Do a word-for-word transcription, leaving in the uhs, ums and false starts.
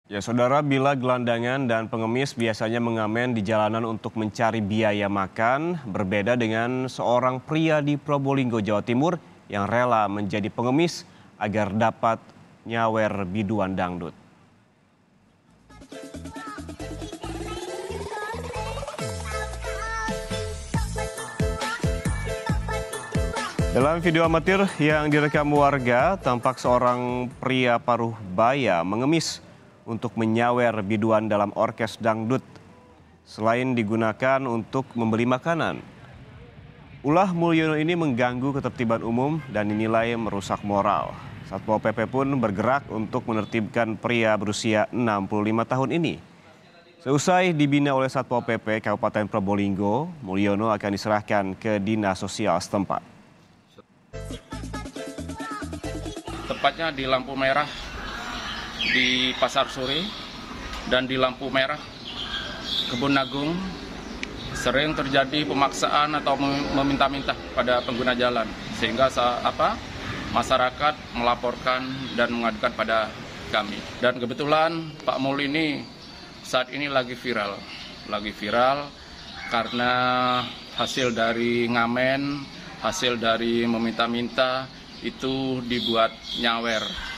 Ya, saudara, bila gelandangan dan pengemis biasanya mengamen di jalanan untuk mencari biaya makan, berbeda dengan seorang pria di Probolinggo, Jawa Timur yang rela menjadi pengemis agar dapat nyawer biduan dangdut. Dalam video amatir yang direkam warga, tampak seorang pria paruh baya mengemis untuk menyawer biduan dalam orkes dangdut. Selain digunakan untuk membeli makanan, ulah Mulyono ini mengganggu ketertiban umum dan dinilai merusak moral. Satpol P P pun bergerak untuk menertibkan pria berusia enam puluh lima tahun ini. Seusai dibina oleh Satpol P P Kabupaten Probolinggo, Mulyono akan diserahkan ke Dinas Sosial setempat. Tepatnya di lampu merah di Pasar Suri dan di lampu merah Kebun Agung sering terjadi pemaksaan atau meminta-minta pada pengguna jalan, sehingga apa masyarakat melaporkan dan mengadukan pada kami. Dan kebetulan Pak Mul ini saat ini lagi viral, lagi viral karena hasil dari ngamen, hasil dari meminta-minta itu dibuat nyawer.